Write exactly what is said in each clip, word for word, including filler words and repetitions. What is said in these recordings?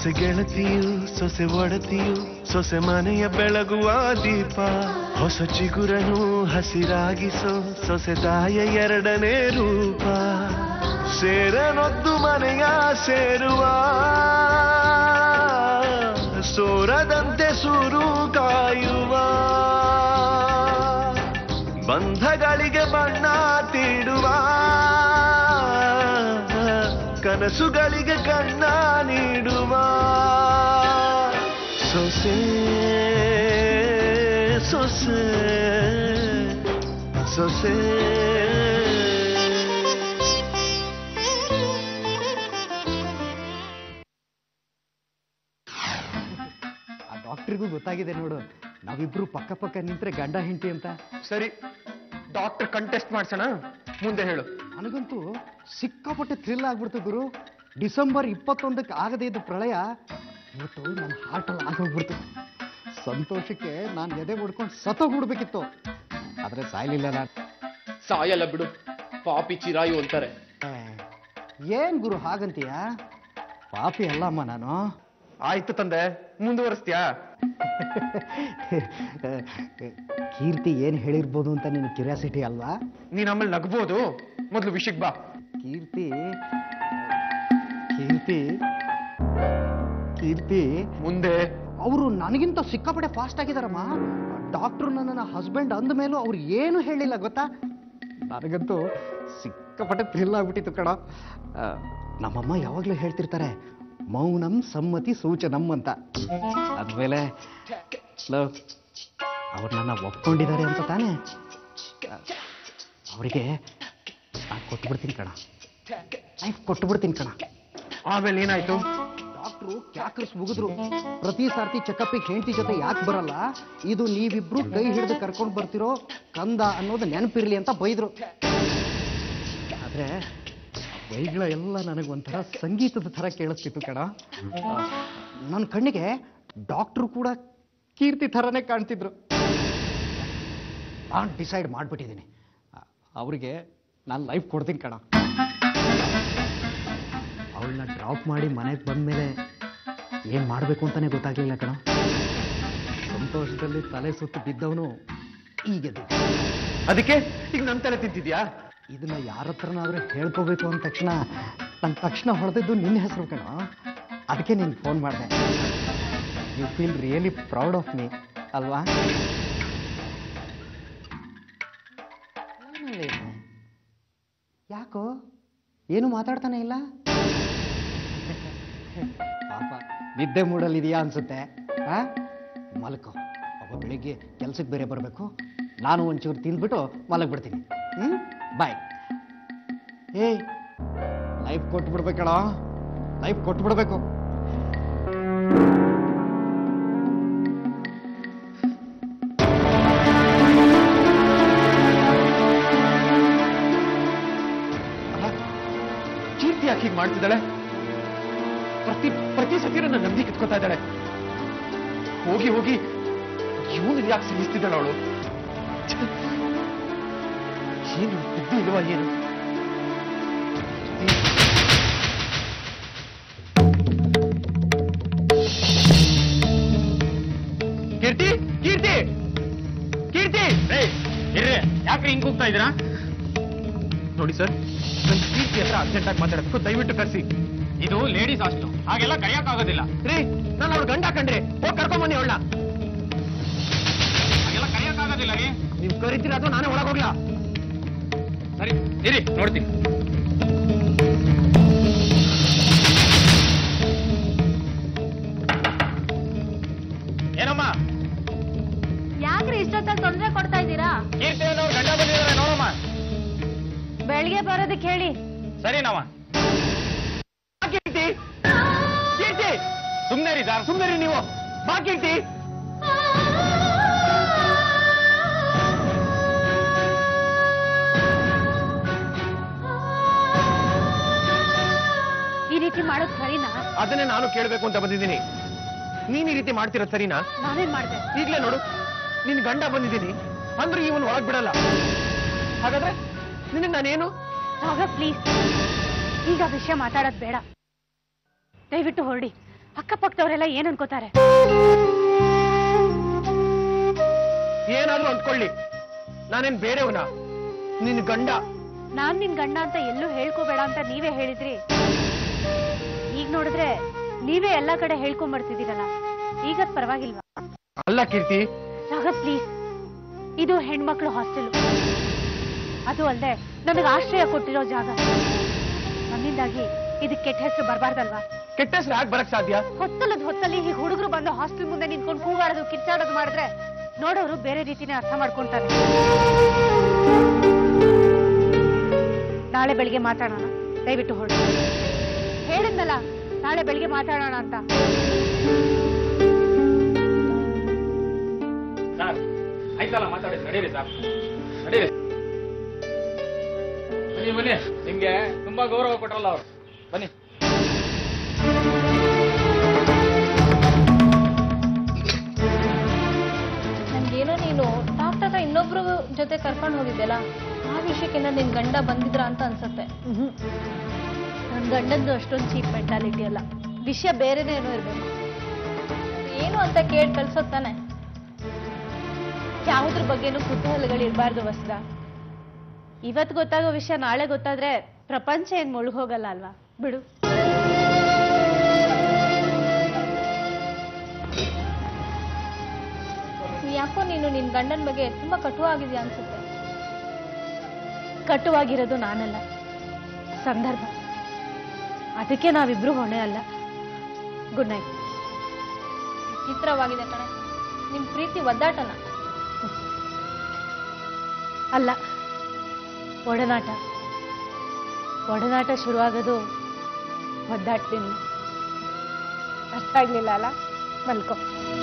ಸೊಸೆ ಗೆಳತಿಯು ಸೊಸೆ ಒಡತಿಯು ಸೊಸೆ ಮನೆಯ ಬೆಳಗುವ ದೀಪ ಹೊಸ ಚಿಗುರನು ಹಸಿರಾಗಿಸೋ ಸೊಸೆ ತಾಯ ಎರಡನೇ ರೂಪ ಸೇರನೊದ್ದು ಮನೆಯ ಸೇರುವ ಸೋರದಂತೆ ಸೂರು ಕಾಯುವ ಬಂಧಗಳಿಗೆ ಬಣ್ಣ ತೀಡುವ ಕನಸುಗಳಿಗೆ ಕಣ್ಣ ನೀಡುವ ಸೊಸೆ ಸೊಸೆ ಸೊಸೆ ಡಾಕ್ಟ್ರಿಗೂ ಗೊತ್ತಾಗಿದೆ ನೋಡು, ನಾವಿಬ್ರು ಪಕ್ಕ ಪಕ್ಕ ನಿಂತ್ರೆ ಗಂಡ ಹೆಂಡತಿ ಅಂತ. ಸರಿ, ಡಾಕ್ಟರ್ ಕಂಟೆಸ್ಟ್ ಮಾಡ್ಸೋಣ, ಮುಂದೆ ಹೇಳು. ನನಗಂತೂ ಸಿಕ್ಕಾಪಟ್ಟೆ ಥ್ರಿಲ್ ಆಗ್ಬಿಡ್ತು ಗುರು. ಡಿಸೆಂಬರ್ ಇಪ್ಪತ್ತೊಂದಕ್ಕೆ ಆಗದೇ ಇದ್ದ ಪ್ರಳಯ ಇವತ್ತು ನನ್ನ ಹಾರ್ಟಲ್ಲಿ ಆಗೋಗ್ಬಿಡ್ತು. ಸಂತೋಷಕ್ಕೆ ನಾನು ಎದೆ ಹೊಡ್ಕೊಂಡು ಸತ್ತೋಗ್ಬಿಡ್ಬೇಕಿತ್ತು, ಆದ್ರೆ ಸಾಯ್ಲಿಲ್ಲ. ನಾನು ಸಾಯಲ್ಲ ಬಿಡು, ಪಾಪಿ ಚಿರಾಯು ಅಂತಾರೆ. ಏನ್ ಗುರು ಹಾಗಂತೀಯ? ಪಾಪಿ ಅಲ್ಲಮ್ಮ ನಾನು. ಆಯ್ತು ತಂದೆ, ಮುಂದುವರಿಸ್ತೀಯಾ? ಕೀರ್ತಿ ಏನ್ ಹೇಳಿರ್ಬೋದು ಅಂತ ನಿನ್ ಕ್ಯೂರಿಯಾಸಿಟಿ ಅಲ್ವಾ? ನೀನ್ ಆಮೇಲೆ ನಗ್ಬೋದು, ಮೊದ್ಲು ವಿಷಯಕ್ಕೆ ಬಾ. ಕೀರ್ತಿ ಕೀರ್ತಿ ಕೀರ್ತಿ ಮುಂದೆ ಅವರು ನನಗಿಂತ ಸಿಕ್ಕಾಪಟ್ಟೆ ಫಾಸ್ಟ್ ಆಗಿದಾರಮ್ಮ. ಡಾಕ್ಟ್ರು ನನ್ನ ಹಸ್ಬೆಂಡ್ ಅಂದ ಮೇಲೂ ಅವ್ರು ಏನು ಹೇಳಿಲ್ಲ ಗೊತ್ತಾ. ನನಗಂತೂ ಸಿಕ್ಕಾಪಟ್ಟೆ ಥ್ರಿಲ್ ಆಗ್ಬಿಟ್ಟಿತ್ತು ಕಣ. ನಮ್ಮಮ್ಮ ಯಾವಾಗ್ಲೂ ಹೇಳ್ತಿರ್ತಾರೆ, ಮೌನಂ ಸಮ್ಮತಿ ಸೂಚನಂ ಅಂತ. ಆದ್ಮೇಲೆ ಅವ್ರು ನನ್ನ ಒಪ್ಕೊಂಡಿದ್ದಾರೆ ಅಂತ ತಾನೆ, ಅವರಿಗೆ ನಾನು ಕೊಟ್ಬಿಡ್ತೀನಿ ಕಣ, ಲೈಫ್ ಕೊಟ್ಬಿಡ್ತೀನಿ ಕಣ. ಆಮೇಲೆ ಏನಾಯ್ತು? ಡಾಕ್ಟ್ರು ಕ್ಯಾಕ್ರಿಸ್ ಮುಗಿದ್ರು. ಪ್ರತಿ ಸಾರ್ತಿ ಚೆಕಪ್ಪಿಗೆ ಹೆಂಡತಿ ಜೊತೆ ಯಾಕೆ ಬರಲ್ಲ, ಇದು ನೀವಿಬ್ರು ಕೈ ಹಿಡಿದು ಕರ್ಕೊಂಡು ಬರ್ತಿರೋ ಕಂದ ಅನ್ನೋದು ನೆನಪಿರ್ಲಿ ಅಂತ ಬೈದ್ರು. ಆದ್ರೆ ಬೈಗಳ ಎಲ್ಲ ನನಗೊಂಥರ ಸಂಗೀತದ ಥರ ಕೇಳಿಸ್ತಿತ್ತು ಕಣ. ನನ್ನ ಕಣ್ಣಿಗೆ ಡಾಕ್ಟ್ರು ಕೂಡ ಕೀರ್ತಿ ಥರನೇ ಕಾಣ್ತಿದ್ರು. ನಾನು ಡಿಸೈಡ್ ಮಾಡಿಬಿಟ್ಟಿದ್ದೀನಿ, ಅವ್ರಿಗೆ ನಾನು ಲೈಫ್ ಕೊಡ್ತೀನಿ ಕಣ. ಅವಳನ್ನ ಡ್ರಾಪ್ ಮಾಡಿ ಮನೆಗೆ ಬಂದಮೇಲೆ ಏನು ಮಾಡಬೇಕು ಅಂತಲೇ ಗೊತ್ತಾಗಲಿಲ್ಲ ಕಣ. ಸಂತೋಷದಲ್ಲಿ ತಲೆ ಸುತ್ತು ಬಿದ್ದವನು ಈಗೆದ್ದು. ಅದಕ್ಕೆ ಈಗ ನನ್ನ ತಲೆ ತಿಂತಿದ್ಯಾ? ಇದನ್ನ ಯಾರ ಹತ್ರನಾದ್ರೂ ಹೇಳ್ಕೋಬೇಕು ಅಂದ ತಕ್ಷಣ ನನ್ನ ತಕ್ಷಣ ಹೊಡೆದಿದ್ದು ನಿನ್ನ ಹೆಸರು ಕಣ. ಅದಕ್ಕೆ ನಿನ್ಗೆ ಫೋನ್ ಮಾಡಿದೆ. You feel really proud of me ಅಲ್ವಾ? ಯಾಕೋ ಏನು ಮಾತಾಡ್ತಾನೆ ಇಲ್ಲ? ಪಾಪ ನಿದ್ದೆ ಮೂಡಲ್ಲಿದೆಯಾ ಅನ್ಸುತ್ತೆ. ಆ ಮಲ್ಕೋ, ಅವ ಬೆಳಿಗ್ಗೆ ಕೆಲ್ಸಕ್ಕೆ ಬೇರೆ ಬರಬೇಕು. ನಾನು ಒಂಚೂರು ತಿಂದ್ಬಿಟ್ಟು ಮಲಗ್ಬಿಡ್ತೀನಿ. ಹ್ಮ್, ಬಾಯ್. ಏ ಲೈಫ್ ಕೊಟ್ಬಿಡ್ಬೇಕಣ, ಲೈಫ್ ಕೊಟ್ಬಿಡ್ಬೇಕು. ಕೀರ್ತಿ ಯಾಕೆ ಹೀಗೆ ಮಾಡ್ತಿದ್ದಾಳೆ? ಪ್ರತಿ ಪ್ರತಿ ಸತಿ ನನ್ನ ನಂಬಿ ಕಿತ್ಕೋತಾ ಇದ್ದಾಳೆ. ಹೋಗಿ ಹೋಗಿ ಇವನು ಯಾಕೆ ಸಿಗಿಸ್ತಿದ್ದಾಳೆ ಅವಳು? ಏನು ಬುದ್ಧಿ ಇಲ್ವಾ ಏನು? ಕೀರ್ತಿ ಕೀರ್ತಿ ಕೀರ್ತಿ ಯಾಕ್ರಿ ಹಿಂಗ್ ಹೋಗ್ತಾ ಇದ್ದೀರಾ? ನೋಡಿ ಸರ್, ನನ್ ಕೀರ್ತಿ ಹತ್ರ ಅರ್ಜೆಂಟ್ ಆಗಿ ಮಾತಾಡಬೇಕು, ದಯವಿಟ್ಟು ಕರ್ಸಿ. ಇದು ಲೇಡೀಸ್ ಹಾಸ್ಟೆಲ್, ಹಾಗೆಲ್ಲ ಕರೆಯಕ್ಕಾಗೋದಿಲ್ಲ ರೀ. ನಾನು ಅವ್ಳು ಗಂಡ ಕಂಡ್ರಿ, ಹೋಗಿ ಕರ್ಕೊಂಬನ್ನಿ ಅವಳನ್ನ. ಹಾಗೆಲ್ಲ ಕರೆಯಕ್ಕಾಗೋದಿಲ್ಲ ರೀ. ನೀವು ಕರಿತೀರ ಅಥವಾ ನಾನೇ ಒಳಗೋಗ್ಲಾ? ಸರಿ ಇರಿ, ನೋಡ್ತೀನಿ. ಏನಮ್ಮ? ಯಾಕ್ರಿ ಇಷ್ಟೊತ್ತಲ್ಲಿ ತೊಂದರೆ ಕೊಡ್ತಾ ಇದ್ದೀರಾ? ಕೀರ್ತಿ ಅವ್ರು ಗಂಡ ಬಂದಿದ್ದಾರೆ, ನೋಡಮ್ಮ. ಬೆಳಿಗ್ಗೆ ಬರೋದಕ್ಕೆ ಹೇಳಿ. ಸರಿ ನಾವ. ಕೀರ್ತಿ ಕೀರ್ತಿ ಸುಮ್ನೆ ರೀ ಸರ್, ಸುಮ್ನೆ ರೀ ನೀವು. ಬಾ ಕೀರ್ತಿ. ಈ ರೀತಿ ಮಾಡೋದು ಸರಿನಾ? ಅದನ್ನೇ ನಾನು ಕೇಳಬೇಕು ಅಂತ ಬಂದಿದ್ದೀನಿ. ನೀನ್ ಈ ರೀತಿ ಮಾಡ್ತಿರೋದು ಸರಿನಾ? ನಾನೇನ್ ಮಾಡ್ದೆ? ಈಗ್ಲೇ ನೋಡು, ನಿನ್ ಗಂಡ ಬಂದಿದ್ದೀನಿ ಅಂದ್ರೆ ಇವನು ಒಳಗ್ ಬಿಡಲ್ಲ. ಹಾಗಾದ್ರೆ ನಿನಗೆ ನಾನೇನು? ರಾಘವ್ ಪ್ಲೀಸ್, ಈಗ ವಿಷಯ ಮಾತಾಡೋದು ಬೇಡ, ದಯವಿಟ್ಟು ಹೊರಡಿ. ಅಕ್ಕಪಕ್ಕದವರೆಲ್ಲ ಏನ್ ಅನ್ಕೋತಾರೆ? ಏನಾದ್ರೂ ಅಂದ್ಕೊಳ್ಳಿ, ನಾನೇನ್ ಬೇರೆಯವನ? ನಿನ್ ಗಂಡ. ನಾನ್ ನಿನ್ ಗಂಡ ಅಂತ ಎಲ್ಲೂ ಹೇಳ್ಕೋಬೇಡ ಅಂತ ನೀವೇ ಹೇಳಿದ್ರಿ. ಈಗ ನೋಡಿದ್ರೆ ನೀವೇ ಎಲ್ಲಾ ಕಡೆ ಹೇಳ್ಕೊಂಡ್ಬರ್ತಿದ್ದೀರಲ್ಲ, ಈಗದ್ ಪರವಾಗಿಲ್ವಾ? ಅಲ್ಲ ಕೀರ್ತಿ. ರಾಘ ಪ್ಲೀಸ್, ಇದು ಹೆಣ್ಮಕ್ಳು ಹಾಸ್ಟೆಲ್. ಅದು ಅಲ್ಲದೆ ನನಗೆ ಆಶ್ರಯ ಕೊಟ್ಟಿರೋ ಜಾಗ. ನನ್ನಿಂದಾಗಿ ಇದಕ್ಕೆ ಕೆಟ್ಟ ಹೆಸರು ಬರಬಾರ್ದಲ್ವಾ? ಕೆಟ್ಟ ಹೆಸರು ಯಾಕೆ ಬರಕ್ ಸಾಧ್ಯ? ಹೊತ್ತಲದ ಹೊತ್ತಲ್ಲಿ ಈ ಹುಡುಗರು ಬಂದು ಹಾಸ್ಟೆಲ್ ಮುಂದೆ ನಿಂತ್ಕೊಂಡು ಕೂಗಾಡೋದು ಕಿಚ್ಚಾಡೋದು ಮಾಡಿದ್ರೆ ನೋಡೋರು ಬೇರೆ ರೀತಿನೇ ಅರ್ಥ ಮಾಡ್ಕೊಂತಾರೆ. ನಾಳೆ ಬೆಳಿಗ್ಗೆ ಮಾತಾಡೋಣ, ದಯವಿಟ್ಟು ಹೊರಡು. ಹೇಳಿದ್ನಲ್ಲ ನಾಳೆ ಬೆಳಿಗ್ಗೆ ಮಾತಾಡೋಣ ಅಂತ. ಸರ್ ಆಯ್ತಲ್ಲ, ಮಾತಾಡಿ. ನಡೀರಿ ಸರ್, ನಡೀರಿ. ಬನ್ನಿ ಬನ್ನಿ, ನಿಮ್ಗೆ ತುಂಬಾ ಗೌರವ ಕೊಟ್ರಲ್ಲ ಅವ್ರು. ಬನ್ನಿ. ನಂಗೇನೋ ನೀನು ಡಾಕ್ಟರ್ ಇನ್ನೊಬ್ರು ಜೊತೆ ಕರ್ಕೊಂಡು ಹೋಗಿದ್ದೆಲ್ಲ, ಆ ವಿಷಯಕ್ಕೆಲ್ಲ ನಿನ್ ಗಂಡ ಬಂದಿದ್ರ ಅಂತ ಅನ್ಸುತ್ತೆ. ನನ್ ಗಂಡಂದು ಅಷ್ಟೊಂದು ಚೀಪ್ ಮೆಂಟಾಲಿಟಿ ಅಲ್ಲ, ವಿಷಯ ಬೇರೆನೇ ಏನೋ ಇರ್ಬೇಕು. ಏನು ಅಂತ ಕೇಳಿ ಕಳ್ಸೋದ್ ತಾನೆ. ಯಾವುದ್ರ ಬಗ್ಗೆನೂ ಕುತೂಹಲಗಳಿರ್ಬಾರ್ದು ವಸ್ದ. ಇವತ್ತು ಗೊತ್ತಾಗೋ ವಿಷಯ ನಾಳೆ ಗೊತ್ತಾದ್ರೆ ಪ್ರಪಂಚ ಏನ್ ಮುಳುಗೋಗಲ್ಲ ಅಲ್ವಾ? ಬಿಡು. ಯಾಕೋ ನೀನು ನಿನ್ ಗಂಡನ ಬಗ್ಗೆ ತುಂಬಾ ಕಟುವಾಗಿದ್ಯಾ ಅನ್ಸುತ್ತೆ. ಕಟುವಾಗಿರೋದು ನಾನಲ್ಲ, ಸಂದರ್ಭ. ಅದಕ್ಕೆ ನಾವಿಬ್ರು ಹೊಣೆ ಅಲ್ಲ. Good night. ಚಿತ್ರವಾಗಿದೆ ಕಣೆ ನಿಮ್ ಪ್ರೀತಿ ಒದ್ದಾಟನ. ಅಲ್ಲ, ಒಡನಾಟ. ಒಡನಾಟ ಶುರುವಾಗೋದು ಒದ್ದಾಟದಿಂದ. ಅರ್ಥ ಆಗ್ಲಿಲ್ಲ ಅಲ್ಲ? ಮಲ್ಕೋ.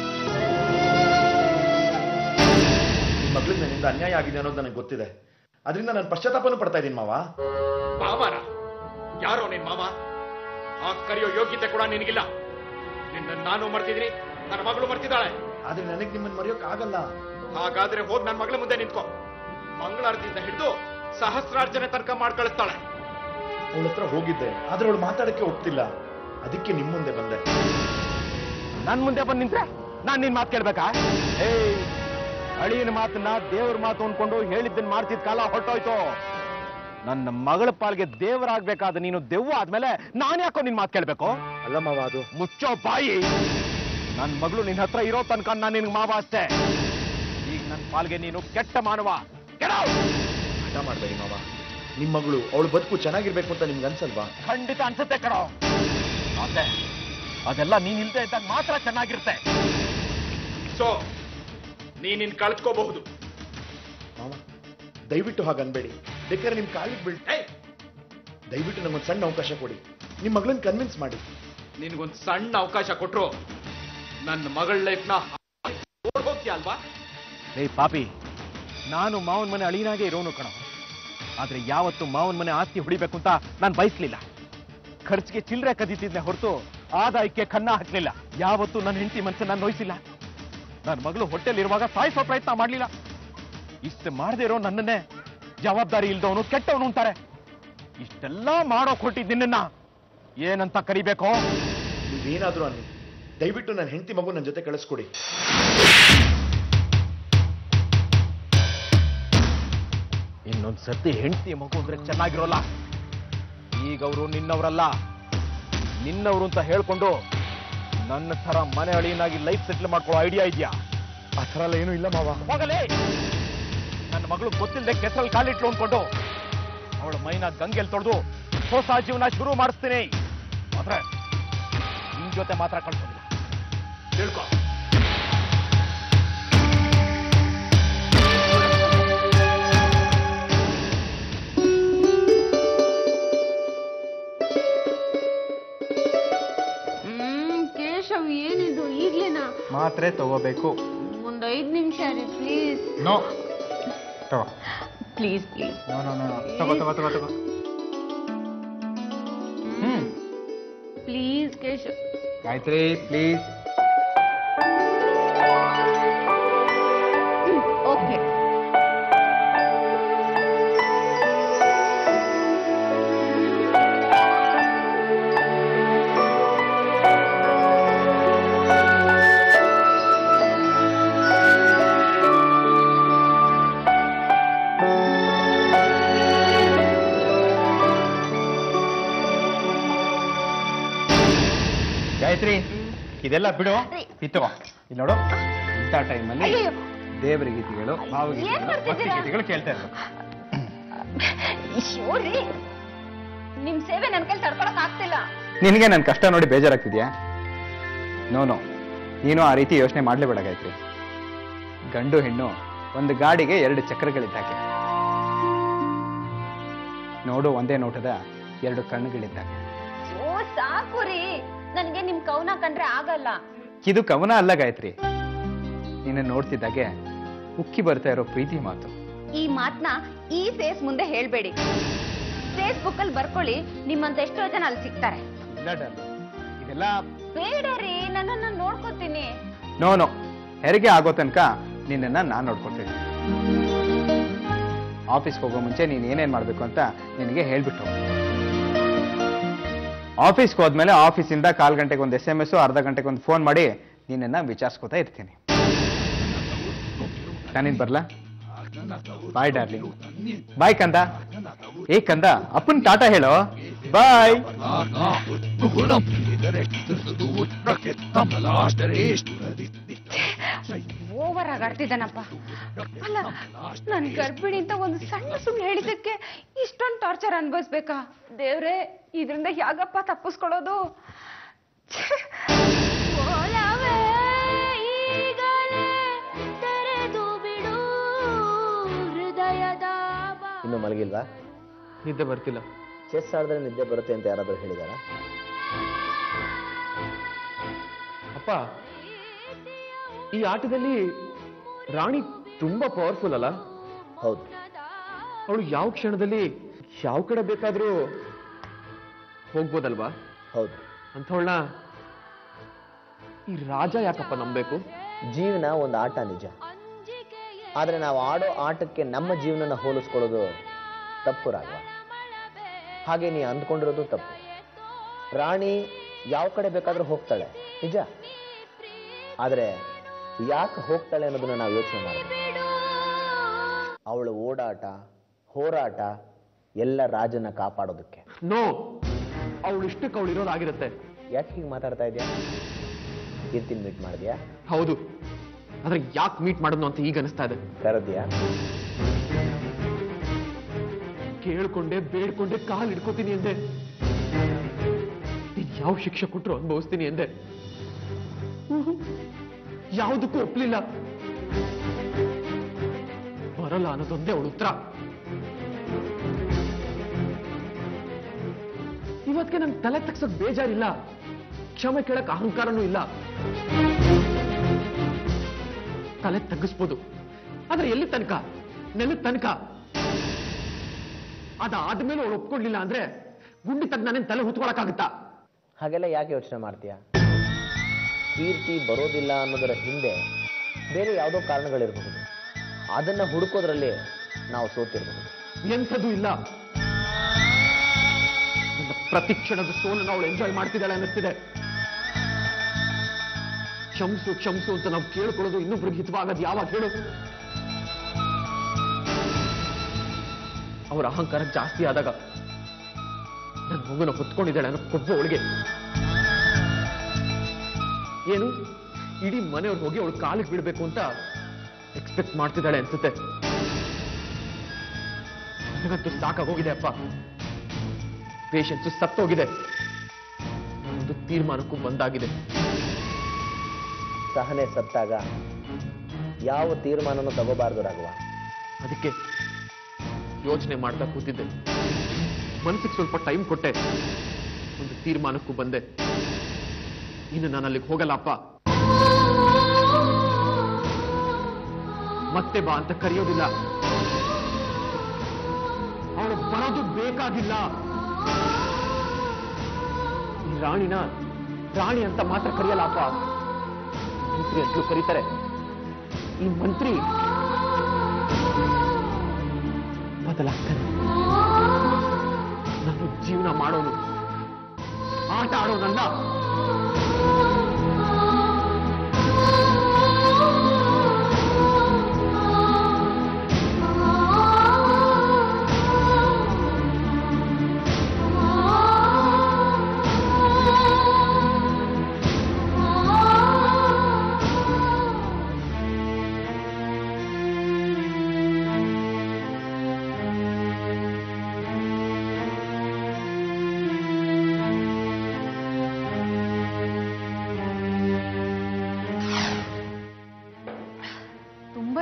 ಮಗಳಿಗೆ ನನ್ನಿಂದ ಅನ್ಯಾಯ ಆಗಿದೆ ಅನ್ನೋದು ನನಗೆ ಗೊತ್ತಿದೆ. ಅದರಿಂದ ನಾನು ಪಶ್ಚಾತ್ತಾಪನೂ ಪಡ್ತಾ ಇದ್ದೀನಿ ಮಾವ. ಮಾವನ ಯಾರೋ ನಿನ್ ಮಾವ? ಆ ಕರೆಯೋ ಯೋಗ್ಯತೆ ಕೂಡ ನಿನಗಿಲ್ಲ. ನಿನ್ನ ನಾನು ಮರ್ತಿದ್ದೀನಿ, ನನ್ನ ಮಗಳು ಮರ್ತಿದ್ದಾಳೆ. ಆದ್ರೆ ನನಗೆ ನಿಮ್ಮನ್ನ ಮರೆಯೋಕ್ ಆಗಲ್ಲ. ಹಾಗಾದ್ರೆ ಹೋಗ್ ನನ್ನ ಮಗಳ ಮುಂದೆ ನಿಂತ್ಕೋ. ಮಂಗಳಾರತಿಯಿಂದ ಹಿಡಿದು ಸಹಸ್ರಾರ್ಜನೆ ತನಕ ಮಾಡ್ಕಳಿಸ್ತಾಳೆ. ಅವಳ ಹತ್ರ ಹೋಗಿದ್ದೆ, ಆದ್ರೆ ಅವಳು ಮಾತಾಡಕ್ಕೆ ಹೋಗ್ತಿಲ್ಲ. ಅದಕ್ಕೆ ನಿಮ್ ಮುಂದೆ ಬಂದೆ. ನನ್ ಮುಂದೆ ಬಂದ್ ನಿಂತ್ರೆ ನಾನ್ ನಿನ್ ಮಾತು ಕೇಳ್ಬೇಕಾ? ಏಯ್, ಅಳಿಯನ ಮಾತನ್ನ ದೇವ್ರ ಮಾತು ಅನ್ಕೊಂಡು ಹೇಳಿದ್ದನ್ ಮಾಡ್ತಿದ್ ಕಾಲ ಹೊರಟೋಯ್ತು. ನನ್ನ ಮಗಳ ಪಾಲ್ಗೆ ದೇವರಾಗ್ಬೇಕಾದ ನೀನು ದೆವ್ವ ಆದ್ಮೇಲೆ ನಾನ್ ಯಾಕೋ ನಿನ್ ಮಾತು ಕೇಳ್ಬೇಕು? ಅಲ್ಲ ಮಾವ, ಅದು ಮುಚ್ಚೋ ಬಾಯಿ. ನನ್ ಮಗಳು ನಿನ್ ಹತ್ರ ಇರೋ ತನಕ ನಾನ್ ನಿನ್ಗೆ ಮಾವ ಅಷ್ಟೇ. ಈಗ ನನ್ ಪಾಲ್ಗೆ ನೀನು ಕೆಟ್ಟ ಮಾನವ. ಹಠ ಮಾಡ್ಬೇಡಿ ಮಾವ. ನಿಮ್ ಮಗಳು ಅವಳು ಬದುಕು ಚೆನ್ನಾಗಿರ್ಬೇಕು ಅಂತ ನಿಮ್ಗೆ ಅನ್ಸಲ್ವಾ? ಖಂಡಿತ ಅನ್ಸುತ್ತೆ ಕಣೋ. ಅದೇ ಅದೆಲ್ಲ ನೀನ್ ಇಲ್ದೆ ಇದ್ದಾಗ ಮಾತ್ರ ಚೆನ್ನಾಗಿರುತ್ತೆ. ಸೊ ನೀನಿನ್ ಕಳ್ತ್ಕೋಬಹುದು. ಮಾವ, ದಯವಿಟ್ಟು ಹಾಗನ್ಬೇಡಿ. ಬೇಕಾದ್ರೆ ನಿಮ್ ಕಾಲಿಗೆ ಬೀಳ್. ದಯವಿಟ್ಟು ನಂಗೊಂದು ಸಣ್ಣ ಅವಕಾಶ ಕೊಡಿ. ನಿಮ್ ಮಗಳನ್ನ ಕನ್ವಿನ್ಸ್ ಮಾಡಿ. ನಿನ್ಗೊಂದು ಸಣ್ಣ ಅವಕಾಶ ಕೊಟ್ರು ನನ್ನ ಮಗಳ ಲೈಫ್ನ ಹೋಗ್ತೀಯ ಅಲ್ವಾ? ಏ ಪಾಪಿ, ನಾನು ಮಾವನ್ ಮನೆ ಅಳಿನಾಗೆ ಇರೋನು ಕಣ. ಆದ್ರೆ ಯಾವತ್ತು ಮಾವನ್ ಮನೆ ಆಸ್ತಿ ಹೊಡಿಬೇಕು ಅಂತ ನಾನು ಬಯಸ್ಲಿಲ್ಲ. ಖರ್ಚಿಗೆ ಚಿಲ್ಲರೆ ಕದೀತಿದ್ನೆ ಹೊರತು ಆದಾಯಕ್ಕೆ ಕನ್ನ ಹಾಕ್ಲಿಲ್ಲ. ಯಾವತ್ತು ನನ್ನ ಹೆಂಡತಿ ಮನಸ್ಸನ್ನ ನೋಯಿಸಿಲ್ಲ. ನನ್ನ ಮಗಳು ಹೊಟ್ಟೆಲಿರುವಾಗ ಸಾಯಿಸೋ ಪ್ರಯತ್ನ ಮಾಡ್ಲಿಲ್ಲ. ಇಷ್ಟು ಮಾಡದೇ ಇರೋ ನನ್ನನ್ನೇ ಜವಾಬ್ದಾರಿ ಇಲ್ದವನು, ಕೆಟ್ಟವನು ಅಂತಾರೆ. ಇಷ್ಟೆಲ್ಲ ಮಾಡೋ ಕೊಟ್ಟಿದ್ ನಿನ್ನ ಏನಂತ ಕರಿಬೇಕೋ? ನೀವೇನಾದ್ರೂ ಅನ್ನಿ, ದಯವಿಟ್ಟು ನನ್ನ ಹೆಂಡತಿ ಮಗು ನನ್ನ ಜೊತೆ ಕಳಿಸ್ಕೊಡಿ. ಇನ್ನೊಂದ್ ಸರ್ತಿ ಹೆಂಡತಿ ಮಗು ಅಂದ್ರೆ ಚೆನ್ನಾಗಿರೋಲ್ಲ. ಈಗ ಅವರು ನಿನ್ನವರಲ್ಲ, ನಿನ್ನವರು ಅಂತ ಹೇಳ್ಕೊಂಡು ನನ್ನ ತರ ಮನೆ ಅಳಿಯನಾಗಿ ಲೈಫ್ ಸೆಟ್ಲ್ ಮಾಡ್ಕೊಳ್ಳೋ ಐಡಿಯಾ ಇದೆಯಾ? ಆ ಥರ ಎಲ್ಲ ಏನೂ ಇಲ್ಲ ಮಾವ. ಹೋಗಲೇ. ನನ್ನ ಮಗಳು ಗೊತ್ತಿಲ್ಲದೆ ಕೆಸರಲ್ಲಿ ಕಾಲಿಟ್ಲು ಅಂದ್ಕೊಂಡು ಅವಳ ಮೈನ ಗಂಗೆಲ್ ತೊಳೆದು ಹೊಸ ಜೀವನ ಶುರು ಮಾಡಿಸ್ತೀನಿ. ಆದ್ರೆ ನಿನ್ ಜೊತೆ ಮಾತ್ರ ಕಳ್ಸೋದಿಲ್ಲ, ತಿಳ್ಕೊ. ಏನಿದು ಈಗ್ಲೇನಾ? ಮಾತ್ರೆ ತಗೋಬೇಕು. ಒಂದ್ ಐದ್ ನಿಮಿಷ ರೀ ಪ್ಲೀಸ್. ನೋ, ತಗೋ. Please please. No no no ತಗೋ ತಗೋ ತಗೋ ತಗೋ. Hmm please Keshav. Gayatri please. Okay. Gayatri ಇದೆಲ್ಲ ಬಿಡು ಇತ್ತು ಇಲ್ಲಿ ನೋಡು ಇಂಥ ಟೈಮಲ್ಲಿ ದೇವರ ಗೀತೆಗಳು ಭಾವಗೀತೆಗಳು ಭಕ್ತಿ ಗೀತೆಗಳು ಕೇಳ್ತಾ ಇದ್ರು ನಿಮ್ ಸೇವೆ ನನ್ ಕೈಲಿ ತಡ್ಕೊಳಕ್ ಆಗ್ತಿಲ್ಲ. ನಿನಗೆ ನನ್ನ ಕಷ್ಟ ನೋಡಿ ಬೇಜಾರಾಗ್ತಿದ್ಯಾ? ನೋ ನೋ ನೀನು ಆ ರೀತಿ ಯೋಚನೆ ಮಾಡ್ಲೇಬೇಡ ಗಾಯತ್ರಿ. ಗಂಡು ಹೆಣ್ಣು ಒಂದು ಗಾಡಿಗೆ ಎರಡು ಚಕ್ರಗಳಿದ್ದಾಗೆ, ನೋಡು ಒಂದೇ ನೋಟದ ಎರಡು ಕಣ್ಣುಗಳಿದ್ದಾಗೆ. ಓ ಸಾಕು ರೀ, ನನ್ಗೆ ನಿಮ್ ಕವನ ಕಂಡ್ರೆ ಆಗಲ್ಲ. ಇದು ಕವನ ಅಲ್ಲ ಗಾಯತ್ರಿ, ನಿನ್ನ ನೋಡ್ತಿದ್ದಾಗೆ ಉಕ್ಕಿ ಬರ್ತಾ ಇರೋ ಪ್ರೀತಿ ಮಾತು. ಈ ಮಾತನ್ನ ಈ ಫೇಸ್ ಮುಂದೆ ಹೇಳ್ಬೇಡಿ. ಫೇಸ್ಬುಕ್ ಅಲ್ಲಿ ಬರ್ಕೊಳ್ಳಿ, ನಿಮ್ಮಂತ ಎಷ್ಟೋ ಜನ ಅಲ್ಲಿ ಸಿಗ್ತಾರೆ. ಇದೆಲ್ಲ ಬೇಡ ರೀ, ನನ್ನನ್ನ ನೋಡ್ಕೋತೀನಿ. ನೋ ನೋ ಹೆರಿಗೆ ಆಗೋ ತನಕ ನಿನ್ನನ್ನ ನಾನ್ ನೋಡ್ಕೊತೀನಿ. ಆಫೀಸ್ಗೆ ಹೋಗೋ ಮುಂಚೆ ನೀನ್ ಏನೇನ್ ಮಾಡ್ಬೇಕು ಅಂತ ನಿನಗೆ ಹೇಳ್ಬಿಟ್ಟು, ಆಫೀಸ್ಗೆ ಹೋದ್ಮೇಲೆ ಆಫೀಸಿಂದ ಕಾಲ್ ಗಂಟೆಗೆ ಒಂದು ಎಸ್ ಎಂ ಎಸ್ ಅರ್ಧ ಗಂಟೆಗೆ ಒಂದು ಫೋನ್ ಮಾಡಿ ನಿನ್ನನ್ನ ವಿಚಾರಿಸ್ಕೊತಾ ಇರ್ತೀನಿ. ನಾನಿನ್ ಬರ್ಲಾ? ಬಾಯ್ ಡಾರ್ಲಿಂಗ್. ಬಾಯ್ ಕಂದ. ಏ ಕಂದ, ಅಪ್ಪನ್ ಟಾಟಾ ಹೇಳೋ. ಬಾಯ್. ಓವರ್ ಆಗಿ ಆಡ್ತಿದ್ದಾನಪ್ಪ. ಅಲ್ಲ, ನನ್ ಗರ್ಭಿಣಿ ಅಂತ ಒಂದು ಸಣ್ಣ ಸುಳ್ಳು ಹೇಳಿದಕ್ಕೆ ಇಷ್ಟೊಂದು ಟಾರ್ಚರ್ ಅನ್ಭವಿಸ್ಬೇಕಾ? ದೇವ್ರೆ, ಇದರಿಂದ ಯಾಗಪ್ಪ ತಪ್ಪಿಸ್ಕೊಳ್ಳೋದು? ಇನ್ನು ಮಲಗಿಲ್ವಾ? ನಿದ್ದೆ ಬರ್ತಿಲ್ಲ. ಚೆಸ್ ಆಡಿದ್ರೆ ನಿದ್ದೆ ಬರುತ್ತೆ ಅಂತ ಯಾರಾದ್ರೂ ಹೇಳಿದಾರ? ಅಪ್ಪ, ಈ ಆಟದಲ್ಲಿ ರಾಣಿ ತುಂಬಾ ಪವರ್ಫುಲ್ ಅಲ್ಲ? ಹೌದು. ಅವಳು ಯಾವ ಕ್ಷಣದಲ್ಲಿ ಯಾವ ಕಡೆ ಬೇಕಾದ್ರೂ ಹೋಗ್ಬೋದಲ್ವಾ? ಹೌದು. ಅಂಥವಳನ್ನ ಈ ರಾಜ ಯಾಕಪ್ಪ ನಂಬೇಕು? ಜೀವನ ಒಂದು ಆಟ ನಿಜ, ಆದ್ರೆ ನಾವು ಆಡೋ ಆಟಕ್ಕೆ ನಮ್ಮ ಜೀವನನ ಹೋಲಿಸ್ಕೊಳ್ಳೋದು ತಪ್ಪು ರಾಘವ. ಹಾಗೆ ನೀ ಅಂದ್ಕೊಂಡಿರೋದು ತಪ್ಪು. ರಾಣಿ ಯಾವ ಕಡೆ ಬೇಕಾದ್ರೂ ಹೋಗ್ತಾಳೆ ನಿಜ, ಆದ್ರೆ ಯಾಕೆ ಹೋಗ್ತಾಳೆ ಅನ್ನೋದನ್ನ ನಾವು ಯೋಚನೆ ಮಾಡಬೇಕು. ಅವಳ ಓಡಾಟ ಹೋರಾಟ ಎಲ್ಲ ರಾಜನ ಕಾಪಾಡೋದಕ್ಕೆ. ನೋ, ಅವಳು ಇಷ್ಟಕ್ಕೆ ಅವಳು ಇರೋದಾಗಿರುತ್ತೆ. ಯಾಕೆ ಹೀಗೆ ಮಾತಾಡ್ತಾ ಇದೆಯಾ? ಕೀರ್ತಿನ ಮೀಟ್ ಮಾಡಿದ್ಯಾ? ಹೌದು, ಆದ್ರೆ ಯಾಕೆ ಮೀಟ್ ಮಾಡೋದು ಅಂತ ಈಗ ಅನಿಸ್ತಾ ಇದೆ. ಕರೆದ್ಯಾ? ಕೇಳ್ಕೊಂಡೆ ಬೇಡ್ಕೊಂಡೆ ಕಾಲ್ ಹಿಡ್ಕೋತೀನಿ ಎಂದೆ. ನೀನ್ ಯಾವ ಶಿಕ್ಷೆ ಕೊಟ್ಟರು ಅನುಭವಿಸ್ತೀನಿ ಎಂದೆ. ಯಾವುದಕ್ಕೂ ಒಪ್ಲಿಲ್ಲ. ಬರಲ್ಲ ಅನ್ನೋದೊಂದೇ ಅವಳು ಉತ್ತರ. ಇವತ್ತಿಗೆ ನನ್ ತಲೆ ತಗ್ಸಕ್ ಬೇಜಾರಿಲ್ಲ, ಕ್ಷಮೆ ಕೇಳಕ್ ಅಹಂಕಾರನೂ ಇಲ್ಲ. ತಲೆ ತಗ್ಗಿಸ್ಬೋದು, ಆದ್ರೆ ಎಲ್ಲಿ ತನಕ? ನೆಲದ ತನಕ. ಅದಾದ್ಮೇಲೆ ಅವಳು ಒಪ್ಕೊಳ್ಳಿಲ್ಲ ಅಂದ್ರೆ ಗುಂಡಿ ತಗ್ ನಾನೇನ್ ತಲೆ ಹೊತ್ಕೊಳಕ್ಕಾಗುತ್ತಾ? ಹಾಗೆಲ್ಲ ಯಾಕೆ ಯೋಚನೆ ಮಾಡ್ತೀಯ? ಕೀರ್ತಿ ಬರೋದಿಲ್ಲ ಅನ್ನೋದರ ಹಿಂದೆ ಬೇರೆ ಯಾವುದೋ ಕಾರಣಗಳಿರಬಹುದು. ಅದನ್ನ ಹುಡುಕೋದ್ರಲ್ಲಿ ನಾವು ಸೋತಿರಬಹುದು. ಎಂಥದ್ದು ಇಲ್ಲ. ನನ್ನ ಪ್ರತಿ ಕ್ಷಣದ ಸೋಲನ್ನು ಅವಳು ಎಂಜಾಯ್ ಮಾಡ್ತಿದ್ದಾಳೆ ಅನ್ನಿಸ್ತಿದೆ. ಕ್ಷಮಿಸು ಕ್ಷಮಿಸು ಅಂತ ನಾವು ಕೇಳ್ಕೊಳ್ಳೋದು ಇನ್ನೊಬ್ರಿಗೆ ಹಿತವಾಗದು ಯಾವಾಗ ಹೇಳು? ಅವರ ಅಹಂಕಾರ ಜಾಸ್ತಿ ಆದಾಗ ನನ್ನ ಮಗುನ ಹೊತ್ಕೊಂಡಿದ್ದಾಳೆ ಅನ್ನೋ ಕೊಬ್ಬು ಅವಳಿಗೆ. ಏನು ಇಡೀ ಮನೆಯವ್ರು ಹೋಗಿ ಅವಳು ಕಾಲಿಗೆ ಬಿಡಬೇಕು ಅಂತ ಎಕ್ಸ್ಪೆಕ್ಟ್ ಮಾಡ್ತಿದ್ದಾಳೆ ಅನ್ಸುತ್ತೆ. ನನಗಂತೂ ಸಾಕಾಗೋಗಿದೆ ಅಪ್ಪ. ಪೇಷನ್ಸು ಸತ್ತೋಗಿದೆ. ಒಂದು ತೀರ್ಮಾನಕ್ಕೂ ಬಂದಾಗಿದೆ. ಸಹನೆ ಸತ್ತಾಗ ಯಾವ ತೀರ್ಮಾನನೂ ತಗೋಬಾರ್ದು ರಾಘವ. ಅದಕ್ಕೆ ಯೋಚನೆ ಮಾಡ್ತಾ ಕೂತಿದ್ದೆ. ಮನಸ್ಸಿಗೆ ಸ್ವಲ್ಪ ಟೈಮ್ ಕೊಟ್ಟೆ, ಒಂದು ತೀರ್ಮಾನಕ್ಕೂ ಬಂದೆ. ಇನ್ನು ನಾನು ಅಲ್ಲಿಗೆ ಹೋಗಲ್ಲ ಅಪ್ಪ. ಮತ್ತೆ ಬಾ ಅಂತ ಕರೆಯೋದಿಲ್ಲ. ಅವಳು ಬರೋದು ಬೇಕಾಗಿಲ್ಲ. ಈ ರಾಣಿನ ರಾಣಿ ಅಂತ ಮಾತ್ರ ಕರೆಯಲ್ಲ ಅಪ್ಪ. ಮಂತ್ರಿ ಅಂತಲೂ ಕರೀತಾರೆ. ಈ ಮಂತ್ರಿ ಬದಲಾಗ್ತಾನೆ. ನಾನು ಜೀವನ ಮಾಡೋನು, ಆಟ ಆಡೋನಲ್ಲ.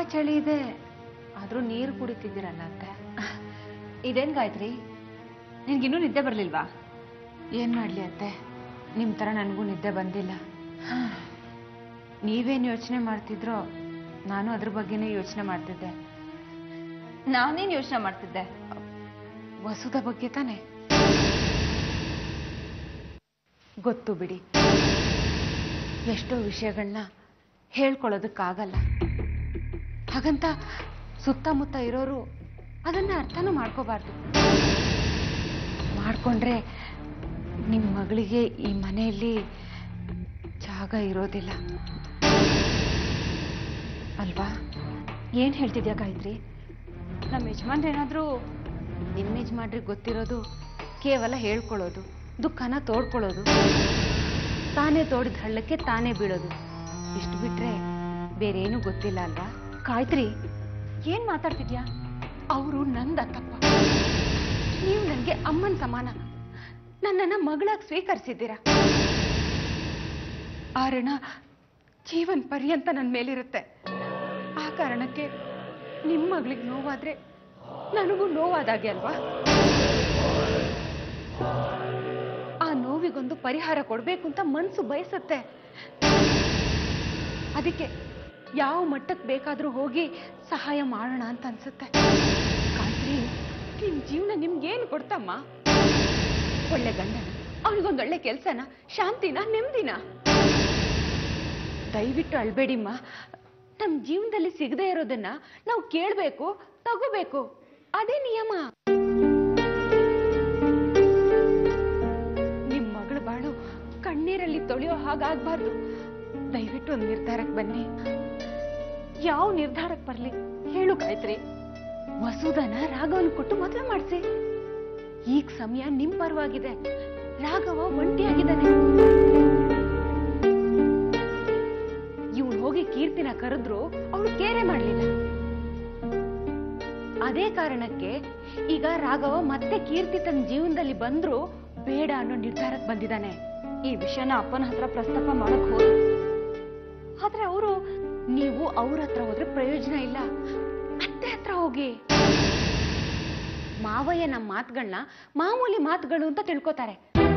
ಚಳಿ ಇದೆ, ಆದ್ರೂ ನೀರು ಕುಡಿತಿದ್ದೀರಲ್ಲ ಅತ್ತೆ. ಇದೇನ್ ಗಾಯತ್ರಿ, ನಿನ್ಗಿನ್ನೂ ನಿದ್ದೆ ಬರ್ಲಿಲ್ವಾ? ಏನ್ ಮಾಡ್ಲಿ ಅತ್ತೆ, ನಿಮ್ ತರ ನನಗೂ ನಿದ್ದೆ ಬಂದಿಲ್ಲ. ನೀವೇನ್ ಯೋಚನೆ ಮಾಡ್ತಿದ್ರೋ ನಾನು ಅದ್ರ ಬಗ್ಗೆನೇ ಯೋಚನೆ ಮಾಡ್ತಿದ್ದೆ. ನಾನೇನ್ ಯೋಚನೆ ಮಾಡ್ತಿದ್ದೆ? ವಸುದ ಬಗ್ಗೆ ತಾನೆ. ಗೊತ್ತು ಬಿಡಿ, ಎಷ್ಟೋ ವಿಷಯಗಳನ್ನ ಹೇಳ್ಕೊಳ್ಳೋದಕ್ಕಾಗಲ್ಲ. ಹಾಗಂತ ಸುತ್ತಮುತ್ತ ಇರೋರು ಅದನ್ನ ಅರ್ಥನೂ ಮಾಡ್ಕೋಬಾರ್ದು. ಮಾಡ್ಕೊಂಡ್ರೆ ನಿಮ್ಮ ಮಗಳಿಗೆ ಈ ಮನೆಯಲ್ಲಿ ಜಾಗ ಇರೋದಿಲ್ಲ ಅಲ್ವಾ? ಏನ್ ಹೇಳ್ತಿದ್ಯಾ ಗಾಯತ್ರಿ? ನಮ್ಮ ಯಜಮಾನ್ರೇನಾದ್ರೂ ನಿಮ್ಮ ಯಜಮಾನ್ರಿಗೆ ಗೊತ್ತಿರೋದು ಕೇವಲ ಹೇಳ್ಕೊಳ್ಳೋದು, ದುಃಖನ ತೋಡ್ಕೊಳ್ಳೋದು, ತಾನೇ ತೋಡಿದ ಹಳ್ಳಕ್ಕೆ ತಾನೇ ಬೀಳೋದು, ಇಷ್ಟು ಬಿಟ್ರೆ ಬೇರೇನು ಗೊತ್ತಿಲ್ಲ ಅಲ್ವಾ? ಗಾಯತ್ರಿ, ಏನ್ ಮಾತಾಡ್ತಿದ್ಯಾ? ಅವರು ನಂದ ತಪ್ಪ. ನೀವು ನನಗೆ ಅಮ್ಮನ ಸಮಾನ, ನನ್ನನ್ನ ಮಗಳಾಗಿ ಸ್ವೀಕರಿಸಿದ್ದೀರಾ. ಆ ಋಣ ಜೀವನ್ ಪರ್ಯಂತ ನನ್ನ ಮೇಲಿರುತ್ತೆ. ಆ ಕಾರಣಕ್ಕೆ ನಿಮ್ಮ ಮಗಳಿಗೆ ನೋವಾದ್ರೆ ನನಗೂ ನೋವಾದಾಗೆ ಅಲ್ವಾ? ಆ ನೋವಿಗೊಂದು ಪರಿಹಾರ ಕೊಡ್ಬೇಕು ಅಂತ ಮನ್ಸು ಬಯಸುತ್ತೆ. ಅದಕ್ಕೆ ಯಾವ ಮಟ್ಟಕ್ಕೆ ಬೇಕಾದ್ರೂ ಹೋಗಿ ಸಹಾಯ ಮಾಡೋಣ ಅಂತ ಅನ್ಸುತ್ತೆ. ಗಾಯತ್ರಿ, ನಿಮ್ ಜೀವನ ನಿಮ್ಗೇನು ಕೊಡ್ತಮ್ಮ? ಒಳ್ಳೆ ಗಂಡನ, ಅವನಿಗೊಂದೊಳ್ಳೆ ಕೆಲ್ಸನ, ಶಾಂತಿನ, ನೆಮ್ಮದಿನ? ದಯವಿಟ್ಟು ಅಳ್ಬೇಡಿಮ್ಮ. ನಮ್ ಜೀವನದಲ್ಲಿ ಸಿಗದೆ ಇರೋದನ್ನ ನಾವು ಕೇಳ್ಬೇಕು, ತಗೋಬೇಕು, ಅದೇ ನಿಯಮ. ನಿಮ್ ಮಗಳು ಬಾಳು ಕಣ್ಣೀರಲ್ಲಿ ತೊಳೆಯೋ ಹಾಗಾಗ್ಬಾರ್ದು. ದಯವಿಟ್ಟು ಒಂದು ನಿರ್ಧಾರಕ್ಕೆ ಬನ್ನಿ. ಯಾವ ನಿರ್ಧಾರಕ್ಕೆ ಬರ್ಲಿ ಹೇಳು ಗಾಯತ್ರಿ? ವಸುದನ ರಾಘವನ್ ಕೊಟ್ಟು ಮದುವೆ ಮಾಡಿಸಿ. ಈಗ ಸಮಯ ನಿಮ್ ಪರವಾಗಿದೆ. ರಾಘವ ಒಂಟಿಯಾಗಿದ್ದಾನೆ. ಇವಳು ಹೋಗಿ ಕೀರ್ತಿನ ಕರೆದ್ರು ಅವಳು ಕೇರೆ ಮಾಡ್ಲಿಲ್ಲ. ಅದೇ ಕಾರಣಕ್ಕೆ ಈಗ ರಾಘವ ಮತ್ತೆ ಕೀರ್ತಿ ತನ್ನ ಜೀವನದಲ್ಲಿ ಬಂದ್ರು ಬೇಡ ಅನ್ನೋ ನಿರ್ಧಾರಕ್ಕೆ ಬಂದಿದ್ದಾನೆ. ಈ ವಿಷಯನ ಅಪ್ಪನ ಹತ್ರ ಪ್ರಸ್ತಾಪ ಮಾಡಕ್ ಹೋದ್ರು. ಆದ್ರೆ ಅವರು, ನೀವು ಅವ್ರ ಹತ್ರ ಹೋದ್ರೆ ಪ್ರಯೋಜನ ಇಲ್ಲ, ಅತ್ತೆ ಹತ್ರ ಹೋಗಿ. ಮಾವಯ್ಯ ನಮ್ಮ ಮಾತುಗಳನ್ನ ಮಾಮೂಲಿ ಮಾತುಗಳು ಅಂತ ತಿಳ್ಕೊತಾರೆ.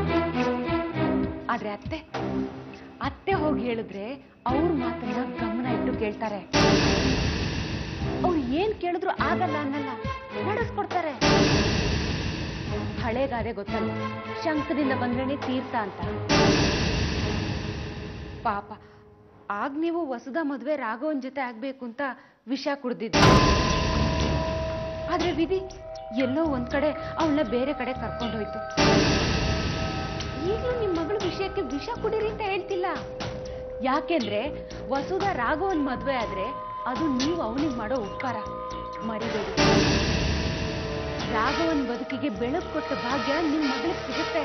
ಆದ್ರೆ ಅತ್ತೆ ಅತ್ತೆ ಹೋಗಿ ಹೇಳಿದ್ರೆ ಅವ್ರ ಮಾತನ್ನ ಗಮನ ಇಟ್ಟು ಕೇಳ್ತಾರೆ. ಅವ್ರು ಏನ್ ಕೇಳಿದ್ರು ಆಗಲ್ಲ ಅನ್ನಲ್ಲ, ನಡೆಸ್ಕೊಡ್ತಾರೆ. ಹಳೆಗಾದೆ ಗೊತ್ತಲ್ಲ, ಶಂಕದಿಂದ ಬಂದ್ರೇನೆ ತೀರ್ಥ ಅಂತ. ಪಾಪ ಆಗ ನೀವು ವಸುದ ಮದ್ವೆ ರಾಘವನ್ ಜೊತೆ ಆಗ್ಬೇಕು ಅಂತ ವಿಷ ಕುಡ್ದಿದ್ದ. ಆದ್ರೆ ವಿಧಿ ಎಲ್ಲೋ ಒಂದ್ ಕಡೆ ಅವಳನ್ನ ಬೇರೆ ಕಡೆ ಕರ್ಕೊಂಡು ಹೋಯ್ತು. ಈಗಲೂ ನಿಮ್ ಮಗಳ ವಿಷಯಕ್ಕೆ ವಿಷ ಕುಡೀರಿ ಅಂತ ಹೇಳ್ತಿಲ್ಲ. ಯಾಕೆಂದ್ರೆ ವಸುದ ರಾಘವನ್ ಮದ್ವೆ ಆದ್ರೆ ಅದು ನೀವು ಅವನಿಗೆ ಮಾಡೋ ಉಪಕಾರ ಮರಿಬೇಡಿ. ರಾಘವನ್ ಬದುಕಿಗೆ ಬೆಳಕು ಕೊಟ್ಟ ಭಾಗ್ಯ ನಿಮ್ ಮಗಳಿಗೆ ಸಿಗುತ್ತೆ.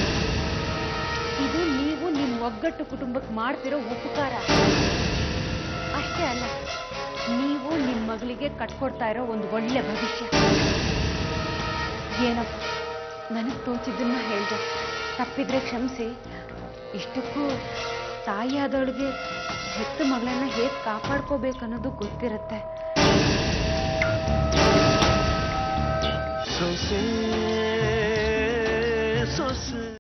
ಇದು ನೀವು ನಿಮ್ ಒಗ್ಗಟ್ಟು ಕುಟುಂಬಕ್ಕೆ ಮಾಡ್ತಿರೋ ಉಪಕಾರ ಅಷ್ಟೇ ಅಲ್ಲ, ನೀವು ನಿಮ್ ಮಗಳಿಗೆ ಕಟ್ಕೊಡ್ತಾ ಇರೋ ಒಂದು ಒಳ್ಳೆ ಭವಿಷ್ಯ. ಏನಪ್ಪ, ನನಗ್ ತೋಚಿದ್ದನ್ನ ಹೇಳ್ದೆ, ತಪ್ಪಿದ್ರೆ ಕ್ಷಮಿಸಿ. ಇಷ್ಟಕ್ಕೂ ತಾಯಿಯಾದವಳಿಗೆ ಹೆತ್ತು ಮಗಳನ್ನ ಹೇಗೆ ಕಾಪಾಡ್ಕೋಬೇಕನ್ನೋದು ಗೊತ್ತಿರುತ್ತೆ. ಸೊಸೆ ಸೊಸೆ